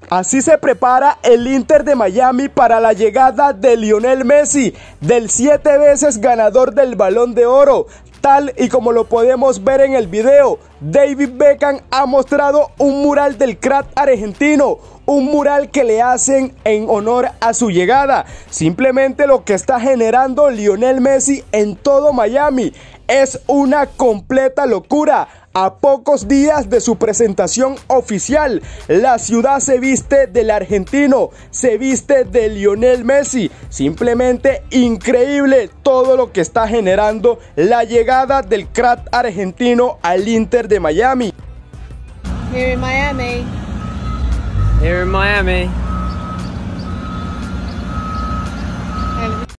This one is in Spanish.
Así se prepara el Inter de Miami para la llegada de Lionel Messi, del 7 veces ganador del Balón de Oro. Tal y como lo podemos ver en el video, David Beckham ha mostrado un mural del crack argentino, un mural que le hacen en honor a su llegada. Simplemente lo que está generando Lionel Messi en todo Miami es una completa locura. A pocos días de su presentación oficial, la ciudad se viste del argentino, se viste de Lionel Messi. Simplemente increíble todo lo que está generando la llegada del crack argentino al Inter de Miami. Here in Miami. Here in Miami.